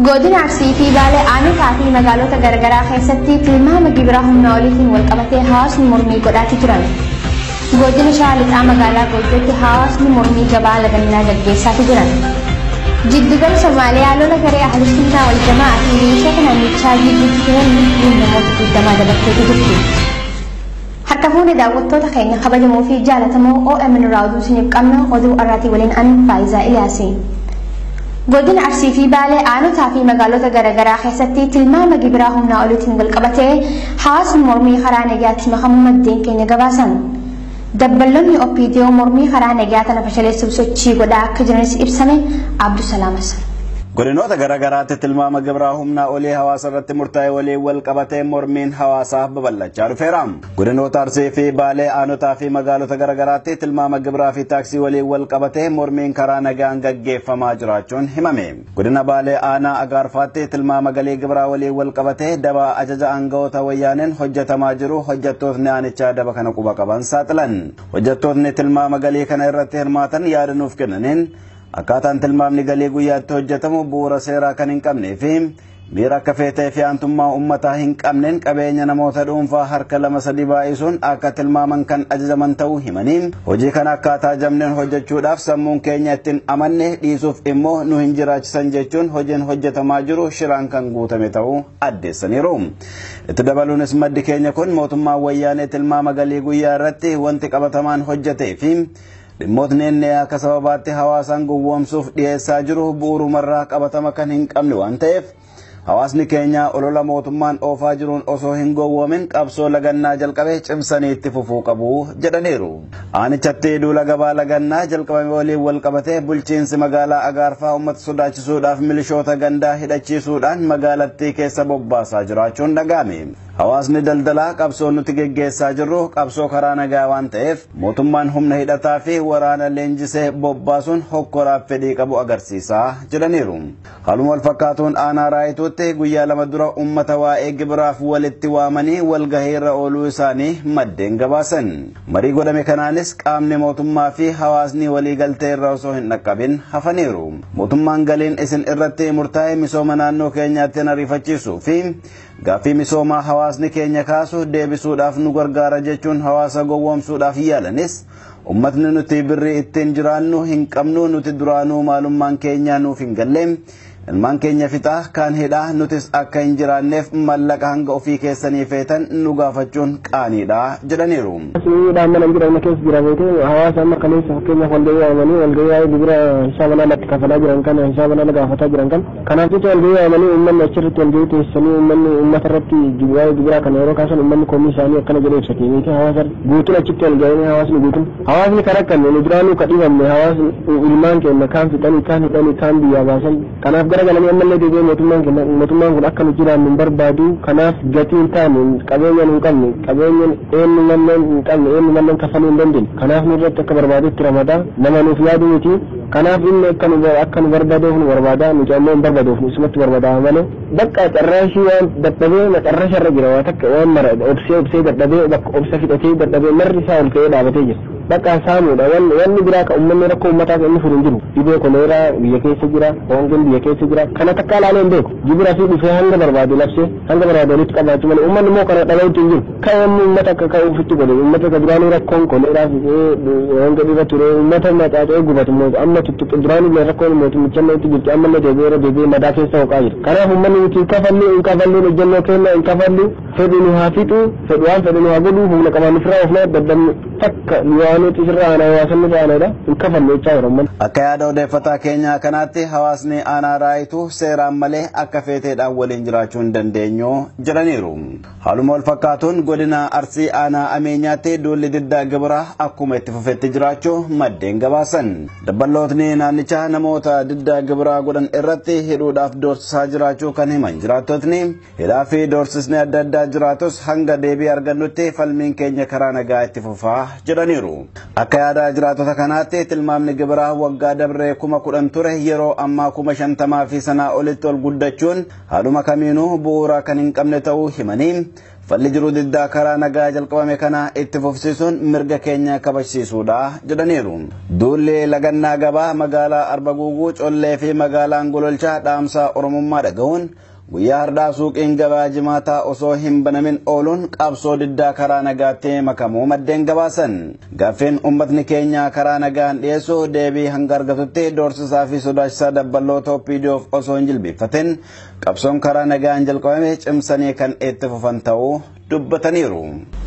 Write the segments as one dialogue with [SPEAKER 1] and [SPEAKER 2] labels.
[SPEAKER 1] godina Arsii fi Baalee aanaa fi magaalota garagaraa keessatti tilmaama gibiraa humna oliitiin wal qabatee hawaasni mormii godhaatii turan. Godina Shaalixaa magaalaa Goojjootti hawaasni mormii gabaa lagannaa gaggeessaatii jiran. Jiddugala Somaaliyaa lola garee ahlusunnaa wal jamaa fi milishoota naannichaa gidduutti turan lubbuun namoota 20 dabarteetu jirti. Harka fuudhee daawwattoota keenya kabajamoo fi jaalatamoo OMN raawwatu isiniif qabna oduu arraatii waliin an Faayizaa Ilaasii. Godina Arsii fi Baalee aanaa fi magaalota garagaraa keessatti tilmaama gibiraa humna oliitiin wal qabatee hawaasni mormii karaa nagaatti makamu maddeen keenya gabaasan. Dabballoonni OPDO mormii karaa nagaa tana fashaleessuuf sochii godhaa akka jiranis ibsame Abdusalaam Hassan.
[SPEAKER 2] Godinoota garagaraatti tilmaama gibiraa humna olii hawaasa irratti murtaa'e waliin wal qabatee mormiin hawaasaa babal'achaa dhufeera. Godinoota Arsii fi Baalee aanaa fi magaalota garagaraatti tilmaama gibiraa fi taaksii waliin wal qabatee mormiin karaa nagaan gaggeeffamaa jiraachuun himame. Godina Baalee aanaa Agaarfaatti tilmaama galii gibiraa waliin wal qabatee daba ajaja aangawoota wayyaaneen hojjetamaa jiru hojjettootni aanichaa daba kana quba qaban saaxilan. Hojjettootni tilmaama galii kana irratti hirmaatan yaada nuuf kennaniin akkaataan tilmaamni galii guyyaatti hojjetamu bu'uura seeraa kan hin qabnee fi miira akka feetee fi aantummaa uummataa hin qabneen qabeenya namoota dhuunfaa harka 2-3 baay'isuun akka tilmaaman kan ajajaman ta'uu himanii hojii kana akkaataa jamneen hojjechuudhaaf sammuun keenya ittiin amanne dhiisuuf immoo nu hin jiraachisan jechuun hojiin hojjetamaa jiru shiraan kan guutame ta'uu addeessaniiru. Itti dabaluunis maddi keenya kun mootummaa wayyaanee tilmaama galii guyyaa irratti wanti qabatamaan hojjetee fi dhimmootni inni akka sababaatti hawaasaan gowwoomsuuf dhiyeessaa jiru bu'uurumarraa qabatama kan hin qabne waan ta'eef hawaasni keenya olola mootummaan oofaa jiruun osoo hin gowwoomin qabsoo lagannaa jalqabee cimsanii itti fufuu qabu jedhaniiru. Aanichatti duula gabaa lagannaa jalqabame waliin wal qabatee bulchiinsi magaalaa Agaarfaa uummata sodaachisuudhaaf milishoota gandaa hidhachiisuudhaan magaalattii keessa bobbaasaa jiraachuun dhaga'ame. Hawaasni daldalaa qabsoo nuti geggeessaa jirru qabsoo karaa nagaa waan ta'eef mootummaan humna hidhataa fi waraana leenjisee bobbaasuun hokkoraaf fedhii qabu agarsiisaa jedhaniiru. Haaluma wal fakkaatuun aanaa Raayituutti guyyaa 2 dura uummata waa'ee gibiraaf walitti waamanii walgahiirra ooluu isaanii maddeen gabaasan. Marii godhame kanaanis qaamni mootummaa fi hawaasni waliigaltee irra osoo hin dhaqqabin hafaniiru. Mootummaan galiin isin irratti murtaa'e misooma naannoo keenyaatti ariifachiisuu fi gaaffii misoomaa hawaasni keenya kaasu deebisuudhaaf nu gargaara jechuun hawaasa gowwoomsuudhaaf yaalanis ummatni nuti birrii ittiin jiraannu hin qabnu nuti duraanuu maalummaan keenya nuuf hin galle ilmaan keenya fixaa kan hidhaa nutis akka hin jiraanneef mallaqa hanga ofii keessanii feetan nu gaafachuun qaaniidha jedhaniiru.
[SPEAKER 3] Dhaamman jireenya keessa jiraate hawaasa amma kaleessa fakkeenyaaf walgahii yaamanii walgahii gibira hisaaba natti kafalaa jiran kana hisaaba natti gaafataa jiran kan kanaaf jecha walgahii yaamanii uummanni achirratti walgahii teessanii uummanni uummata irratti gibira kana yeroo kaasan uummanni komii isaanii akkana jedhee ibsate miti hawaasa guutuun achitti walgahii hawaasni guutuun hawaasni karaa kan nu jiraanuu kadhibamne hawaasni ilmaan keenya kaan fixanii kaan hidhanii kaan biyyaa baasan kanaaf galanii ammallee deebi'ee mootummaan kun akka nu jiraannu barbaadu kanaaf gatii hin taane qabeenya hin qabne qabeenya eenyu malleen hin qabne eenyu malleen kafaluu hin dandeenye kanaaf nu irratti akka barbaadutti ramada nama nuuf yaadu miti kanaaf inni akka nu barbaaduuf nu barbaada nuti ammoo hin barbaaduuf isumatti barbaada malee bakka carraashii waan dadhabee carraasha irra jira waan takka waan mara obsee dadhabee bakka obsa fidhatee dadhabee marri isaa ol ka'ee dhaabatee jira. Bakka saamuudha wanni biraa ka uummanni rakkoo uummataaf inni furu hin jiru dhibee koleeraa biyya keessa jira hongeen biyya keessa jira kana takka ilaalee hin beeku gibira fi dhufee hanga barbaade labsee hanga barbaade walitti qabaachuu malee uummanni immoo kana dhabaa'uutti hin jiru kan wanni uummata akka ka'u ofitti godhe uummata ka duraanii rakkoon koleeraa fi honga dhiba ture uummata macaacee gubatu immoo amma tuttuqe duraanii rakkoon mootummicha itti jirti ammallee deebi'ee madaa keessa hooqaa jira kanaaf uummanni nuti hin kafallu hojjennoo keenya hin kafallu fedhu nu haa fixu fedhu waan fedhu nu haa godhu humna qabaan ofirraa ofnaa daddabnu takka
[SPEAKER 2] akka yaada odeeffataa keenya kanaatti hawaasni aanaa Raayituu seeraan malee akka feeteedhaan waliin jiraachuu hin dandeenyu jedhaniiru. Haaluma wal fakkaatuun godina Arsii aanaa Ameenyaatti duulli diddaa gibiraa akkuma itti fufetti jiraachuu maddeen gabaasan. Dabballootni naannichaa namoota diddaa gibiraa godhan irratti hidhuudhaaf doorsisaa jiraachuu kan himan jiraattotni hidhaa fi doorsisni adda addaa jiraatus hanga deebii argannutti falmiin keenya karaa nagaa itti fufaa jedhaniiru. Akka yaada jiraatota kanaatti tilmaamni gibiraa waggaa dabree 10,000 ture yeroo ammaa 50,000 fi sanaa olitti ol guddachuun haaluma kamiinuu bu'uura kan hin qabne ta'uu himanii falli jiru diddaa karaa nagaa jalqabame kana itti fufsiisuun mirga keenya kabajsiisuudha jedhaniiru. Duulli lagannaa gabaa magaalaa Arba Guuguu Collee fi magaalaan Gololchaa dhaamsa Oromummaa dhaga'uun guyyaa har'aa suuqiin gabaa jimaataa osoo hin banamin ooluun qabsoo diddaa karaa nagaatti makamuu maddeen gabaasan. Gaaffin uummatni keenya karaa nagaan dhiyeessu deebii hanga argatutti doorsisaa fi sodaachisaa dabballoota OPDOf osoo hin jilbeeffatin qabsoon karaa nagaan jalqabame cimsanii kan itti fufan ta'uu dubbataniiru.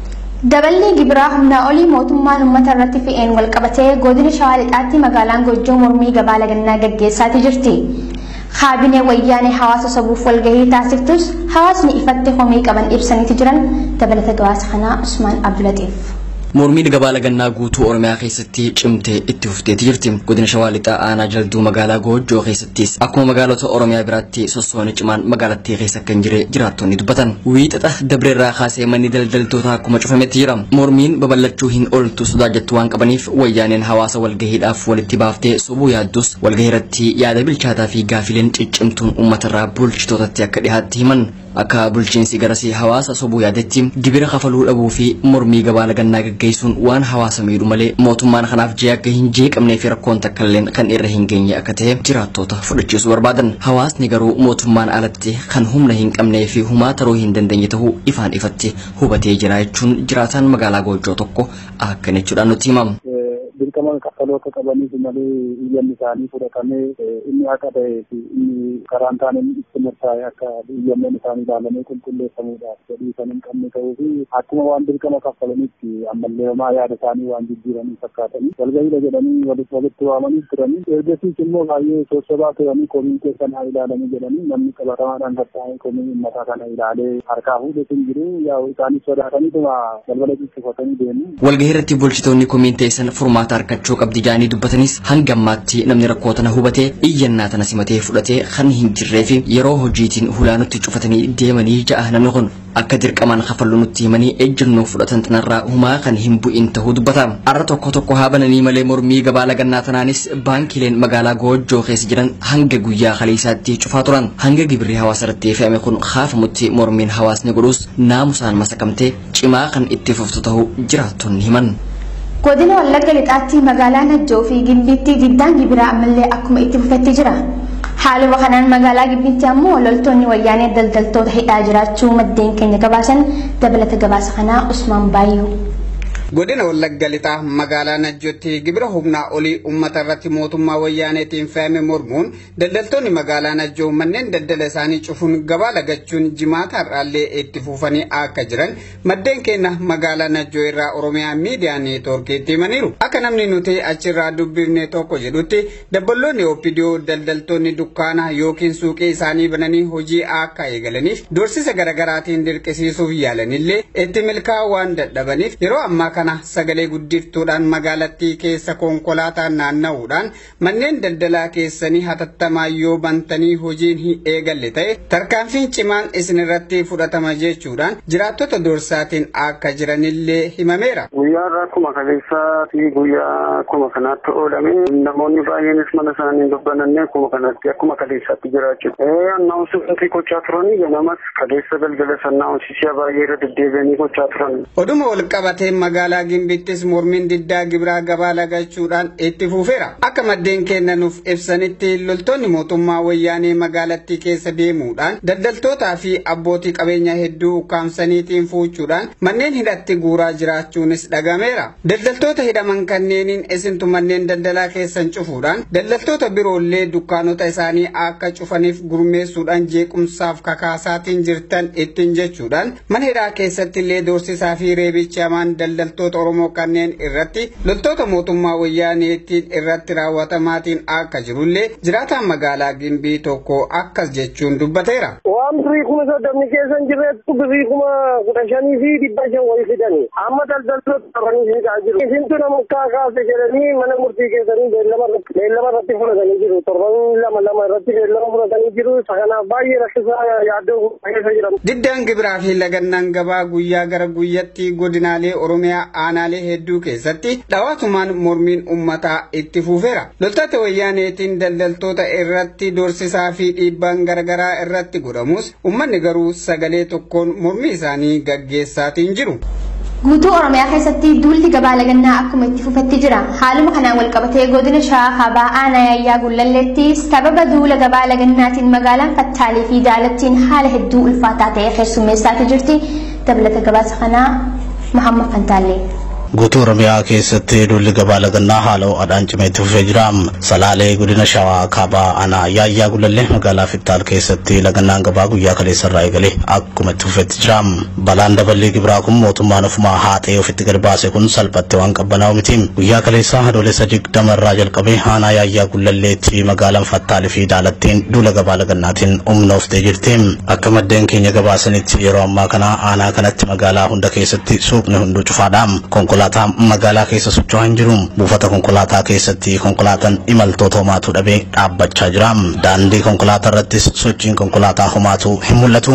[SPEAKER 1] Daballi gibiraa humnaa olii mootummaan uummata irratti fe'een wal qabatee godina Shawaa Lixaatti magaalaan Goojjoo mormii gabaa lagannaa gaggeessaatii jirti. Kaabinee wayyaanee hawaasa sabuuf walgahii taasiftus hawaasni ifatti homii qaban ibsaniiti jiran dabalata gabaasa kanaa Usmaan Abdulatiif.
[SPEAKER 4] Mormiin gabaa lagannaa guutuu Oromiyaa keessatti cimtee itti fufteeti jirti. Godina Shawaa Lixaa aanaa Jalduu magaalaa Goojjoo keessattis akkuma magaalota Oromiyaa biraatti sossooni cimaan magaalattii keessa kan jire jiraattonni dubbatan. Wiixaxa dabreerraa kaasee manni daldaltoota akkuma cufametti jira. Mormiin babal'achuu hin ooltu sodaa jettu waan qabaniif wayyaaneen hawaasa walgahiidhaaf walitti baaftee sobuu yaaddus walgahii irratti yaada bilchaataa fi gaafileen ciccimtuun uummatarraa bulchitootatti akka dhihaatti himan. Akka bulchiinsi garasii hawaasa sobuu yaadetti gibira kafaluu dhabuu fi mormii gabaa lagannaa gaggeessuun waan hawaasa miidhu malee mootummaan kanaaf jee akka hin jeeqamnee fi rakkoon takkalleen kan irra hin geenye akka ta'e jiraattoota fudhachiisuu barbaadan. Hawaasni garuu mootummaan alatti kan humna hin qabnee fi humaa taruu hin dandeenye ta'uu ifaan ifatti hubatee jira jechuun jiraataan magaalaa Goojjoo tokko akka jechuudhaan nutti himama.
[SPEAKER 3] Dirqama kaffaloota qabaniif malee iyyanni isaanii fudhatamee inni akka ta'ee fi inni karaan taaneen itti murtaa'e akka iyyanneen isaanii ilaalamee qulqulleeffamuudhaaf jedhii kan hin qabne ta'uu fi akkuma waan dirqama kaffalanitti ammallee homaa yaada isaanii waan jijjiiranii fakkaatanii walgahiidha jedhanii walitti waamanii turanii ergasiis immoo baay'ee sossobaa turanii komiin keessan haa ilaalamuu jedhanii namni qabatamaadhaan qaxxaa'ee komiin uummataa kana ilaalee harkaa fuudhetu hin jiru yaa'u isaanis sodaataniituma balbala ciccifatanii deemu.
[SPEAKER 4] Walgahii irratti bulchitoonni komiin teessan furmaata harkachuu qabdi jaanii dubbatanis hanga ammaatti namni rakkoo tana hubatee iyyannaa tana simatee fudhatee kan hin jirree fi yeroo hojiitiin hulaanutti cufatanii deemanii ja'a namni kun akka dirqamaan kafallu nutti himanii ejjennoo fudhatan tanarraa humaa kan hin bu'in ta'uu dubbata. Arra tokko haa bananii malee mormii gabaa lagannaa tanaanis baankileen magaalaa Goojjoo keessa jiran hanga guyyaa kaleessaatti cufaa turan. Hanga gibirri hawaasa irratti fe'ame kun kaafamutti mormiin hawaasni godhus naamusaan masakamtee cimaa kan itti fuftu ta'uu jiraattonni himan.
[SPEAKER 1] Godina Wallagga Lixaatti magaalaa Najjoo fi Gimbiitti diddaan gibiraa ammallee akkuma itti fufetti jira. Haaluma kanaan magaalaa Gimbiitti ammoo loltoonni wayyaanee daldaltoota hidhaa jiraachuu maddeen keenya gabaasan dabalata gabaasa kanaa Usmaan Baayyuu.
[SPEAKER 5] Godina Wallagga Lixaa magaalaa Najjootti gibira humnaa olii uummata irratti mootummaa wayyaaneetiin fe'ame mormuun daldaltoonni magaalaa Najjoo manneen daldala isaanii cufuun gabaa lagachuun jimaata har'aallee itti fufanii akka jiran maddeen keenya magaalaa Najjoo irraa Oromiyaa miidiyaa neetwoorkiitti himaniiru. Akka namni nuti achirraa dubbifne tokko jedhutti dabballoonni OPDO daldaltoonni dukkaana yookiin suuqii isaanii bananii hojii akka eegalaniif doorsisa garaagaraatiin dirqisiisuuf yaalanillee itti milkaa'uu waan dadhabaniif yeroo ammaa kana sagalee guddiftuudhaan magaalattii keessa konkolaataan naanna'uudhaan manneen daldalaa keessanii hatattamaa yoo bantanii hojiin hin eegalle ta'e tarkaanfiin cimaan isinirratti fudhatama jechuudhaan jiraattota doorsaatiin akka jiranillee himameera.
[SPEAKER 3] Guyyaa irraa akkuma kaleessaa fi guyyaa akkuma kanaatti oolame namoonni baay'eenis mana isaanii dubbanannee akkuma kanatti akkuma kaleessaatti jiraachuu. Annaawunsii gochaa turanii ganamas kaleessa galgala sannaawunsii baay'ee irra deddeebi'anii gochaa turan.
[SPEAKER 5] Oduma wal qabatee magaalaa Gimbittis mormiin diddaa gibiraa gabaa lagachuudhaan itti fufeera. Akka maddeen keenya nuuf ibsanitti loltoonni mootummaa wayyaanee magaalattii keessa deemuudhaan daldaltootaa fi abbootii qabeenyaa hedduu ukkaamsaniitiin fuuchuudhaan manneen hidhatti guuraa jiraachuunis dhagameera. Daldaltoota hidhaman kanneeniin isintu manneen daldalaa keessan cufuudhaan daldaltoota biroollee dukkaanota isaanii akka cufaniif gurmeessuudhaan jeequmsaaf kakaasaatiin jirtan ittiin jechuudhaan mana hidhaa keessatti illee doorsisaa fi reebicha hamaan daldaltoota barattoota Oromoo kanneen irratti loltoota mootummaa wayyaaneetiin irratti raawwatamaatiin akka jirullee jiraataan magaalaa Gimbii tokko akkas jechuun dubbateera.
[SPEAKER 3] Waan birii kuma soddomni keessan jirreettu birii kuma 15 fi 500 wayii fidanii amma daldaltoota qabanii fiigaa jiru. Isintu nama kaakaase jedhanii mana murtii keessanii beellama irratti fudhatanii jiru. Torban lama irratti beellama fudhatanii jiru. Kanaaf baay'ee rakkisaa yaaddoo keessa jiran.
[SPEAKER 5] Diddaan gibiraa fi lagannaan gabaa guyyaa gara guyyaatti godinaalee Oromiyaa aanaalee hedduu keessatti dhawaatumaan mormiin uummataa itti fufeera. Loltoota wayyaaneetiin daldaltoota irratti doorsisaa fi dhiibbaan garagaraa irratti godhamus uummanni garuu sagalee tokkoon mormii isaanii gaggeessaatiin jiru.
[SPEAKER 1] Guutuu Oromiyaa keessatti duulli gabaa lagannaa akkuma itti fufetti jira. Haaluma kanaan wal qabatee godina Shawaa Kaabaa aanaa Yaayyaa Gullalleetti sababa duula gabaa lagannaatiin magaalaan Fattaalee fi Daalattiin haala hedduu ulfaataa ta'e keessummeessaatii jirti. Dabalata gabaasa kanaa Muhammad Fantaallee.
[SPEAKER 6] Guutuu Oromiyaa keessatti duulli gabaa lagannaa haala ho'aadhaan cimee itti fufee jira. Salaalee godina Shawaa Kaabaa aanaa Yaayyaa Gullallee magaalaa Fittaal keessatti lagannaan gabaa guyyaa kaleessarraa eegalee akkuma itti fufetti jira. Balaan daballii gibiraa kun mootummaan ofumaa haatee ofitti gad baase kun salphatti waan qabbanaa'u miti. Guyyaa kaleessaa adoolessa 20 irraa jalqabee aanaa Yaayyaa Gullalleetti magaalaan Fattaalee fi Daalattiin duula gabaa lagannaatiin humnooftee jirti. Akka maddeen keenya gabaasanitti yeroo ammaa kana aanaa kanatti magaalaa hunda keessatti suuqni hunduu cufaadha. Konkolaataa magaalaa keessa socho'aa hin jiru. Buufata konkolaataa keessatti konkolaataan imaltoota homaatu dhabee dhaabbachaa jira. Daandii konkolaataa irrattis sochiin konkolaataa homaatu hin mul'atu.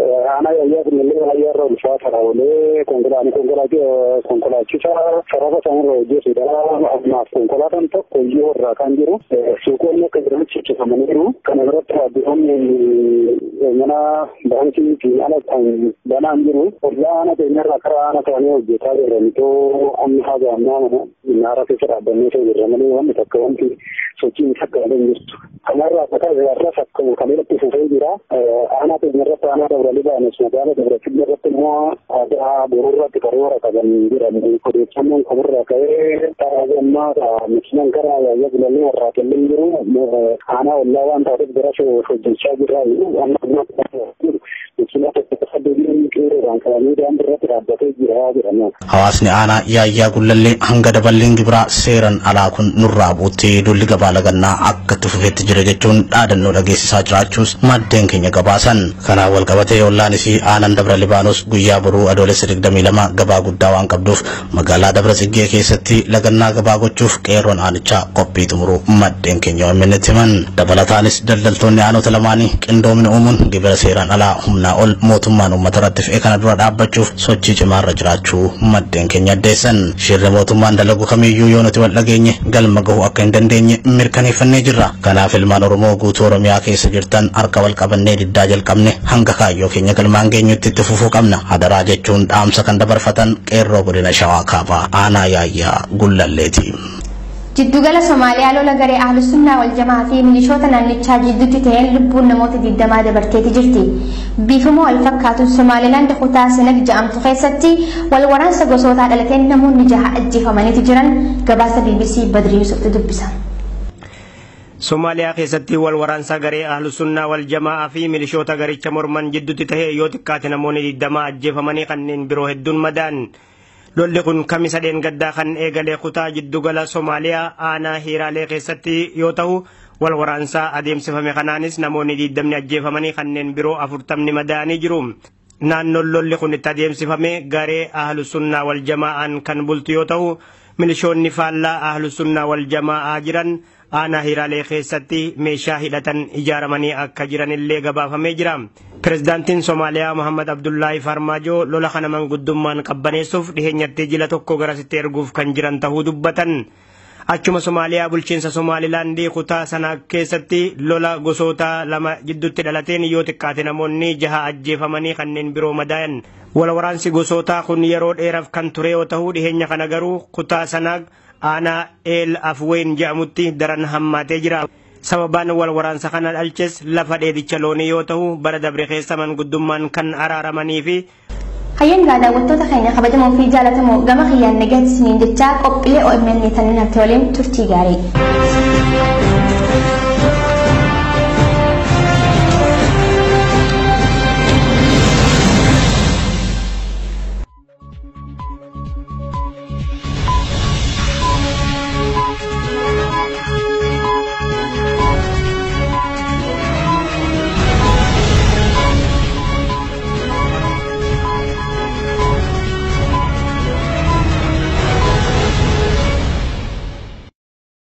[SPEAKER 3] Konkolaachicha sarara sanarra hojjetudha. Ammaaf konkolaataan tokko iyyuu irraa kan jiru. Suuqonni akka jiran ciccifamaniiru. Kana biratti waajjiroonni mana baankii fi ala kan banaan jiru. Ollaa ana keenyarraa karaa ana ta'anii hojjetaa jiranitoo amma haga ammaa mana naara keessa dhaabbannee jirra malee wanti takka wanti sochiin takka hin jirtu. Kanarraa bakka irraas akkuma kan irratti fufee jira. Ana keenyarratti ana dabalanii baanes magaalaa dabalatti irratti immoo aadaa boruurratti karoora qaban jiran odeeffannoon qaburraa ka'ee taa'ammaa makiinaan karaa Yaayyaa Gullallee irraa kennee jiru. Aanaa ollaa waan taateef bira hojjechaa jirra.
[SPEAKER 6] Hawaasni aanaa Yaayyaa Gullallee hanga daballiin gibiraa seeran alaa kun nurraa buuttee duulli gabaa lagannaa akka itti fufeetti jira jechuun dhaadannoo dhageessisaa jiraachuus maddeen keenya gabaasan. Kanaan wal qabatee ollaanis aanaan Dabra Libaanos guyyaa boruu adoolessa 22 gabaa guddaa waan qabduuf magaalaa Dabra Tsiggee keessatti lagannaa gabaa gochuuf qeerroon aanichaa qophii xumuruu maddeen keenya OMN'tti himan. Dabalataanis daldaltoonni aanota lamaanii qindoomina uumuun gibira seeraan alaa humnaa ol mootummaan uummata irratti fe'ee kana dura dhaabbachuuf sochii cimaarra jiraachuu maddeen keenya addeessan. Shirri mootummaan dalagu kamiyyuu yoo nuti wal dhageenye galma gahuu akka hin dandeenye mirkaneeffannee jirra. Kanaaf ilmaan Oromoo guutuu Oromiyaa keessa jirtan harka wal qabannee diddaa jalqabne hanga kaayyoo keenya galmaan geenyutti itti fufuu qabna. Hadaraa jechuun dhaamsa kan dabarfatan qeerroo godina Shawaa Kaabaa aanaa Yaayyaa Gullalleeti.
[SPEAKER 1] Jiddugala Somaaliyaa lola garee Ahlusunnaa wal Jamaa fi milishoota naannichaa jidduutti ta'een lubbuun namoota 20 dabarteeti jirti. Biifuma wal fakkaatu Somaalilaand kutaa Sinag jedhamtu keessatti wal waraansa gosootaa dhalateen namoonni 6 ajjeefamanii jiran gabaasa BBC Badri Yusuftu dubbisa.
[SPEAKER 7] Somaaliyaa keessatti wal waraansa garee Ahlusunnaa wal Jamaa fi milishoota garicha morman jidduutti ta'ee yoo xiqqaate namoonni 20 ajjeefamanii kanneen biroo hedduun madaan. Lolli kun kamisa dheengaddaa kan eegalee kutaa jiddugala Somaaliyaa aanaa Hiiraalee keessatti yoo ta'u wal waraansaa adeemsifame kanaanis namoonni 20 ajjeefamanii kanneen biroo 40 madaa'anii jiru. Naannoon lolli kun itti adeemsifame garee Ahlusunnaa wal Jamaa'aan kan bultu yoo ta'u milishoonni faallaa Ahlusunnaa wal Jamaa'aa jiran aanaa Hiiraalee keessatti meeshaa hidhatan ijaaramanii akka jiranillee gabaafamee jira. Pirezidaantiin Somaaliyaa Muhammad Abdullaahi Farmaajo lola kana manguddummaan qabbaneessuuf dhiheenyatti jila tokko garasitti erguuf kan jiran ta'uu dubbatan. Achuma Somaaliyaa bulchiinsa Somaalilaandii kutaa sana keessatti lola gosoota lama jidduutti dhalateen yoo xiqqaate namoonni 6 ajjeefamanii kanneen biroo madaa'an. Wal waraansi gosootaa kun yeroo dheeraaf kan ture yoo ta'u dhiheenya kana garuu kutaa Sanaag aanaa El Afween jedhamutti daran hammaatee jira. Sababaan wal waraansa kana dhalches lafa dheedicha loonii yoo ta'u bara dabre keessa manguddummaan kan araaramanii fi
[SPEAKER 1] hayyan daawwattoota keenya kabajamoo fi jaalatamoo gama kiyyaan nagaatti isiniin jechaa qophiilee OMN tan natti waliin turtii gaarii.